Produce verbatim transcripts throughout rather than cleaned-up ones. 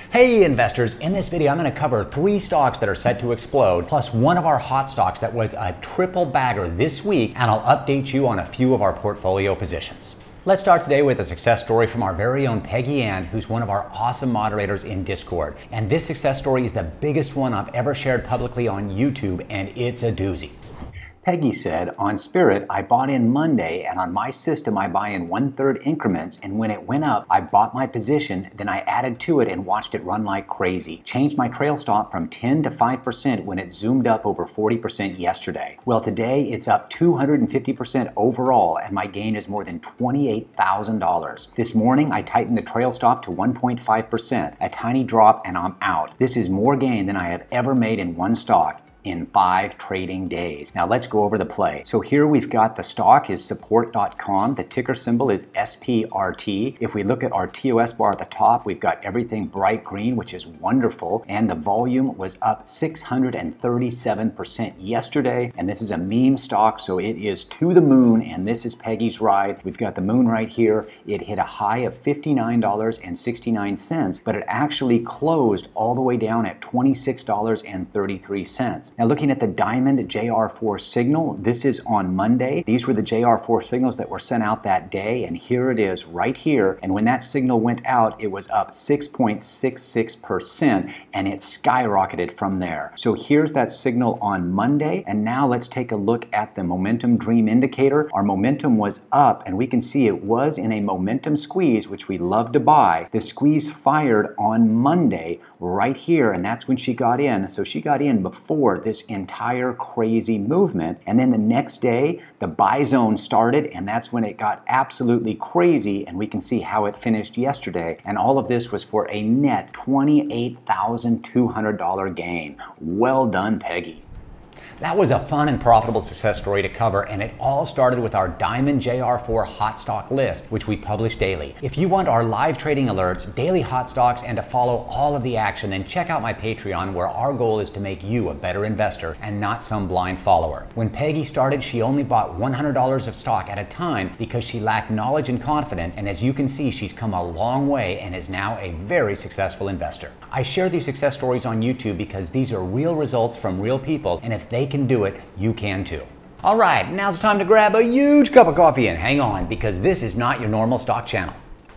Hey investors, in this video I'm going to cover three stocks that are set to explode, plus one of our hot stocks that was a triple bagger this week, and I'll update you on a few of our portfolio positions. Let's start today with a success story from our very own Peggy Ann, who's one of our awesome moderators in Discord. And this success story is the biggest one I've ever shared publicly on YouTube, and it's a doozy. Peggy said, on Spirit, I bought in Monday, and on my system, I buy in one-third increments, and when it went up, I bought my position, then I added to it and watched it run like crazy. Changed my trail stop from ten to five percent when it zoomed up over forty percent yesterday. Well, today, it's up two hundred fifty percent overall, and my gain is more than twenty-eight thousand dollars. This morning, I tightened the trail stop to one point five percent, a tiny drop, and I'm out. This is more gain than I have ever made in one stock in five trading days. Now let's go over the play. So here we've got the stock is support dot com. The ticker symbol is S P R T. If we look at our T O S bar at the top, we've got everything bright green, which is wonderful. And the volume was up six hundred thirty-seven percent yesterday. And this is a meme stock, so it is to the moon. And this is Peggy's ride. We've got the moon right here. It hit a high of fifty-nine dollars and sixty-nine cents, but it actually closed all the way down at twenty-six dollars and thirty-three cents. Now looking at the Diamond J R four signal, this is on Monday. These were the J R four signals that were sent out that day, and here it is right here. And when that signal went out, it was up six point six six percent, and it skyrocketed from there. So here's that signal on Monday, and now let's take a look at the Momentum Dream Indicator. Our momentum was up, and we can see it was in a momentum squeeze, which we love to buy. The squeeze fired on Monday right here, and that's when she got in. So she got in before this entire crazy movement, and then the next day the buy zone started, and that's when it got absolutely crazy, and we can see how it finished yesterday. And all of this was for a net twenty-eight thousand two hundred dollars gain. Well done, Peggy. That was a fun and profitable success story to cover, and it all started with our Diamond J R four hot stock list, which we publish daily. If you want our live trading alerts, daily hot stocks, and to follow all of the action, then check out my Patreon, where our goal is to make you a better investor and not some blind follower. When Peggy started, she only bought one hundred dollars of stock at a time because she lacked knowledge and confidence, and as you can see, she's come a long way and is now a very successful investor. I share these success stories on YouTube because these are real results from real people, and if they can do it, you can too. All right, now's the time to grab a huge cup of coffee and hang on, because this is not your normal stock channel.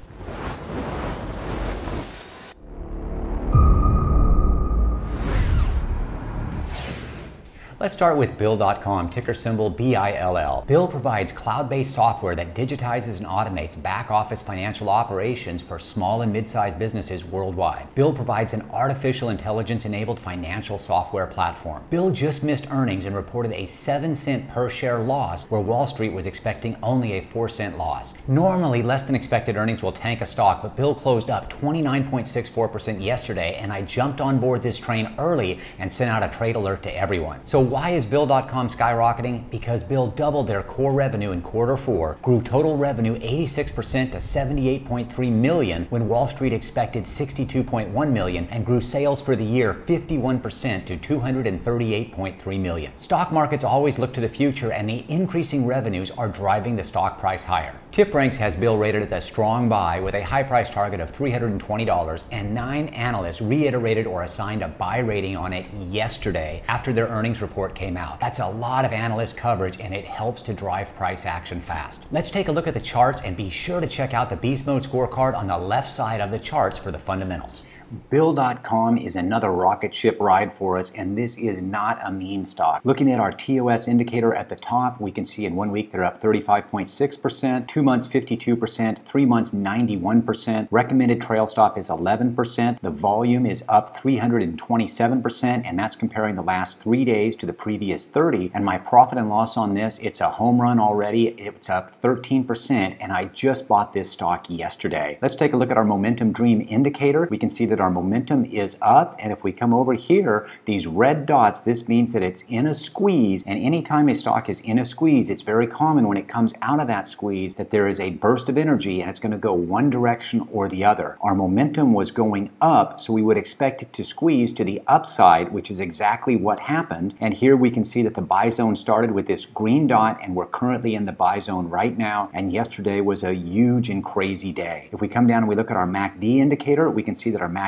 Let's start with Bill dot com, ticker symbol B I L L. Bill provides cloud-based software that digitizes and automates back-office financial operations for small and mid-sized businesses worldwide. Bill provides an artificial intelligence-enabled financial software platform. Bill just missed earnings and reported a seven cent per share loss, where Wall Street was expecting only a four cent loss. Normally, less than expected earnings will tank a stock, but Bill closed up twenty-nine point six four percent yesterday, and I jumped on board this train early and sent out a trade alert to everyone. So why is Bill dot com skyrocketing? Because Bill doubled their core revenue in quarter four, grew total revenue eighty-six percent to seventy-eight point three million dollars when Wall Street expected sixty-two point one million dollars, and grew sales for the year fifty-one percent to two hundred thirty-eight point three million dollars. Stock markets always look to the future, and the increasing revenues are driving the stock price higher. TipRanks has Bill rated as a strong buy with a high price target of three hundred twenty dollars, and nine analysts reiterated or assigned a buy rating on it yesterday after their earnings report came out. That's a lot of analyst coverage, and it helps to drive price action fast. Let's take a look at the charts, and be sure to check out the Beast Mode scorecard on the left side of the charts for the fundamentals. Bill dot com is another rocket ship ride for us, and this is not a meme stock. Looking at our T O S indicator at the top, we can see in one week they're up thirty-five point six percent, two months fifty-two percent, three months ninety-one percent. Recommended trail stop is eleven percent. The volume is up three hundred twenty-seven percent, and that's comparing the last three days to the previous thirty. And my profit and loss on this, it's a home run already. It's up thirteen percent, and I just bought this stock yesterday. Let's take a look at our Momentum Dream Indicator. We can see that our momentum is up, and if we come over here, these red dots, this means that it's in a squeeze, and anytime a stock is in a squeeze, it's very common when it comes out of that squeeze that there is a burst of energy, and it's going to go one direction or the other. Our momentum was going up, so we would expect it to squeeze to the upside, which is exactly what happened. And here we can see that the buy zone started with this green dot, and we're currently in the buy zone right now, and yesterday was a huge and crazy day. If we come down and we look at our M A C D indicator, we can see that our M A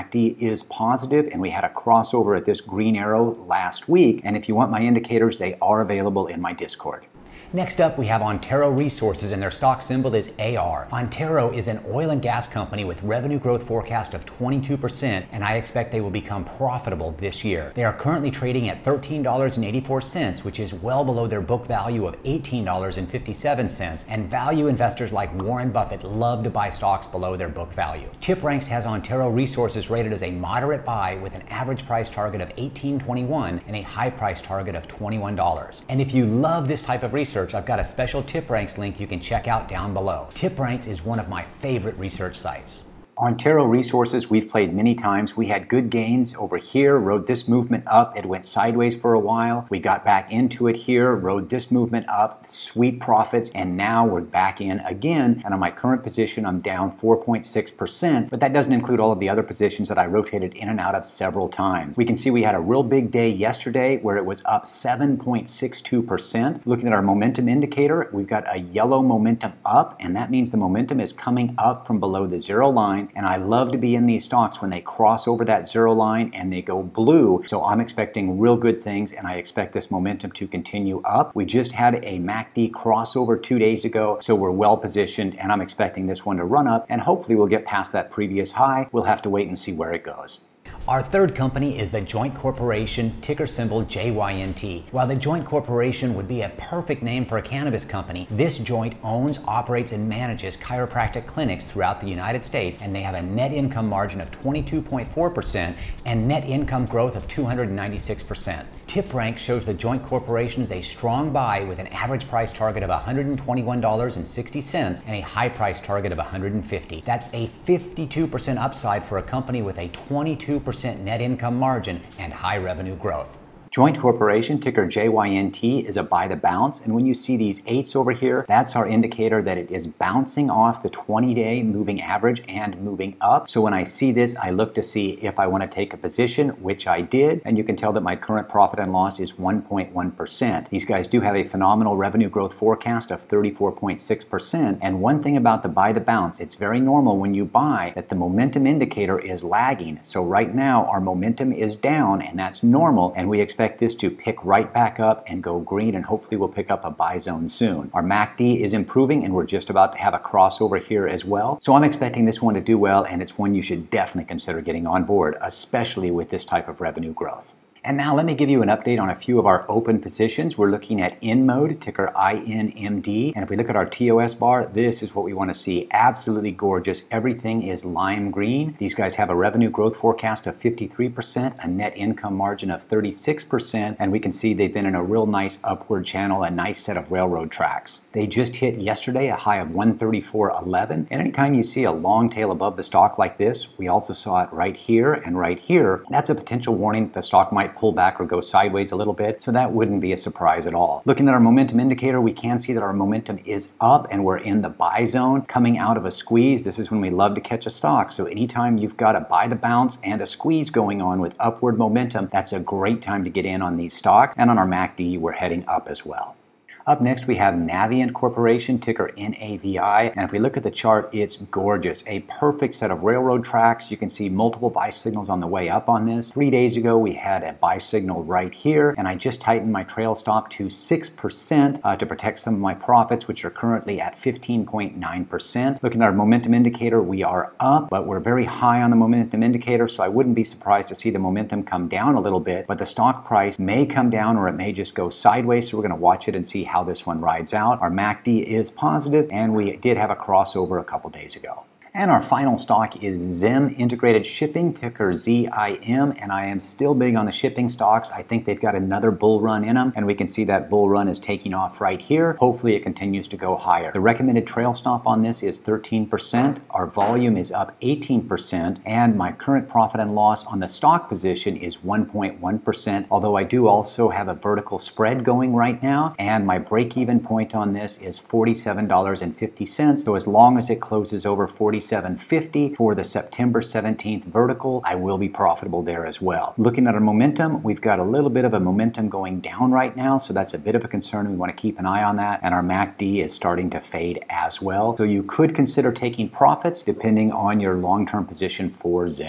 M A C D is positive, and we had a crossover at this green arrow last week. And if you want my indicators, they are available in my Discord. Next up, we have Antero Resources, and their stock symbol is A R. Antero is an oil and gas company with revenue growth forecast of twenty-two percent, and I expect they will become profitable this year. They are currently trading at thirteen dollars and eighty-four cents, which is well below their book value of eighteen dollars and fifty-seven cents, and value investors like Warren Buffett love to buy stocks below their book value. TipRanks has Antero Resources rated as a moderate buy with an average price target of eighteen twenty-one and a high price target of twenty-one dollars. And if you love this type of research, I've got a special TipRanks link you can check out down below. TipRanks is one of my favorite research sites. Antero Resources, we've played many times. We had good gains over here, rode this movement up. It went sideways for a while. We got back into it here, rode this movement up, sweet profits, and now we're back in again. And on my current position, I'm down four point six percent, but that doesn't include all of the other positions that I rotated in and out of several times. We can see we had a real big day yesterday where it was up seven point six two percent. Looking at our momentum indicator, we've got a yellow momentum up, and that means the momentum is coming up from below the zero line. And I love to be in these stocks when they cross over that zero line and they go blue. So I'm expecting real good things, and I expect this momentum to continue up. We just had a M A C D crossover two days ago, so we're well positioned, and I'm expecting this one to run up, and hopefully we'll get past that previous high. We'll have to wait and see where it goes. Our third company is the Joint Corporation, ticker symbol J Y N T. While the Joint Corporation would be a perfect name for a cannabis company, this joint owns, operates, and manages chiropractic clinics throughout the United States, and they have a net income margin of twenty-two point four percent and net income growth of two hundred ninety-six percent. TipRanks shows the Joint Corporation is a strong buy with an average price target of one hundred twenty-one dollars and sixty cents and a high price target of one hundred fifty dollars. That's a fifty-two percent upside for a company with a twenty-two percent net income margin and high revenue growth. Joint Corporation, ticker J Y N T, is a buy to bounce, and when you see these eights over here, that's our indicator that it is bouncing off the twenty-day moving average and moving up. So when I see this, I look to see if I want to take a position, which I did, and you can tell that my current profit and loss is one point one percent. These guys do have a phenomenal revenue growth forecast of thirty-four point six percent, and one thing about the buy the bounce, it's very normal when you buy that the momentum indicator is lagging. So right now, our momentum is down, and that's normal, and we expect this to pick right back up and go green, and hopefully we'll pick up a buy zone soon. Our M A C D is improving, and we're just about to have a crossover here as well. So I'm expecting this one to do well, and it's one you should definitely consider getting on board, especially with this type of revenue growth. And now let me give you an update on a few of our open positions. We're looking at InMode, ticker I N M D. And if we look at our T O S bar, this is what we want to see. Absolutely gorgeous. Everything is lime green. These guys have a revenue growth forecast of fifty-three percent, a net income margin of thirty-six percent, and we can see they've been in a real nice upward channel, a nice set of railroad tracks. They just hit yesterday a high of one thirty-four eleven. And anytime you see a long tail above the stock like this, we also saw it right here and right here. That's a potential warning that the stock might pull back or go sideways a little bit, so that wouldn't be a surprise at all. Looking at our momentum indicator, we can see that our momentum is up and we're in the buy zone coming out of a squeeze. This is when we love to catch a stock. So anytime you've got a buy the bounce and a squeeze going on with upward momentum, that's a great time to get in on these stocks. And on our M A C D, we're heading up as well. Up next, we have Navient Corporation, ticker N A V I, and if we look at the chart, it's gorgeous. A perfect set of railroad tracks. You can see multiple buy signals on the way up on this. Three days ago, we had a buy signal right here, and I just tightened my trail stop to six percent uh, to protect some of my profits, which are currently at fifteen point nine percent. Looking at our momentum indicator, we are up, but we're very high on the momentum indicator, so I wouldn't be surprised to see the momentum come down a little bit, but the stock price may come down or it may just go sideways, so we're going to watch it and see how how this one rides out. Our M A C D is positive, and we did have a crossover a couple days ago. And our final stock is Zim Integrated Shipping, ticker Z I M, and I am still big on the shipping stocks. I think they've got another bull run in them, and we can see that bull run is taking off right here. Hopefully it continues to go higher. The recommended trail stop on this is thirteen percent. Our volume is up eighteen percent, and my current profit and loss on the stock position is one point one percent, although I do also have a vertical spread going right now, and my break-even point on this is forty-seven dollars and fifty cents. So as long as it closes over forty-seven fifty for the September seventeenth vertical, I will be profitable there as well. Looking at our momentum, we've got a little bit of a momentum going down right now, so that's a bit of a concern. We want to keep an eye on that, and our M A C D is starting to fade as well. So you could consider taking profits depending on your long-term position for Zim.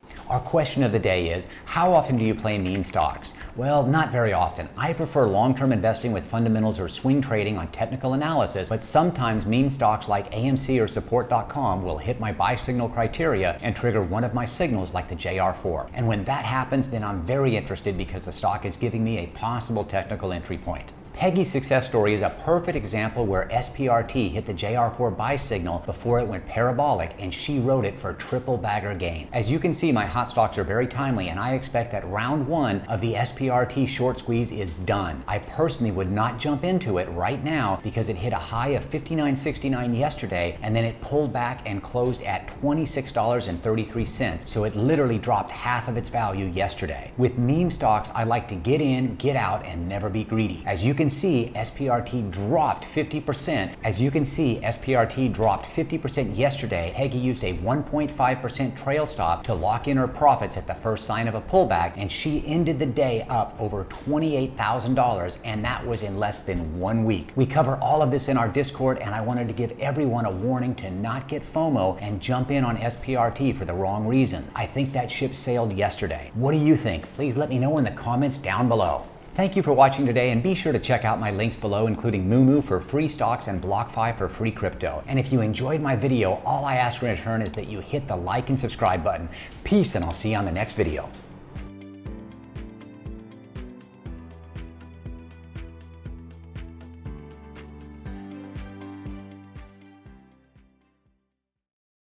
Our question of the day is, how often do you play meme stocks? Well, not very often. I prefer long-term investing with fundamentals or swing trading on technical analysis, but sometimes meme stocks like A M C or support dot com will hit my buy signal criteria and trigger one of my signals like the J R four. And when that happens, then I'm very interested because the stock is giving me a possible technical entry point. Peggy's success story is a perfect example where S P R T hit the J R four buy signal before it went parabolic, and she rode it for a triple bagger gain. As you can see, my hot stocks are very timely, and I expect that round one of the S P R T short squeeze is done. I personally would not jump into it right now because it hit a high of fifty-nine sixty-nine yesterday, and then it pulled back and closed at twenty-six dollars and thirty-three cents, so it literally dropped half of its value yesterday. With meme stocks, I like to get in, get out, and never be greedy. As you can see, S P R T dropped fifty percent. As you can see, S P R T dropped fifty percent yesterday. Peggy used a one point five percent trail stop to lock in her profits at the first sign of a pullback, and she ended the day up over twenty-eight thousand dollars, and that was in less than one week. We cover all of this in our Discord, and I wanted to give everyone a warning to not get FOMO and jump in on S P R T for the wrong reason. I think that ship sailed yesterday. What do you think? Please let me know in the comments down below. Thank you for watching today, and be sure to check out my links below, including Moomoo for free stocks and BlockFi for free crypto. And if you enjoyed my video, all I ask in return is that you hit the like and subscribe button. Peace, and I'll see you on the next video.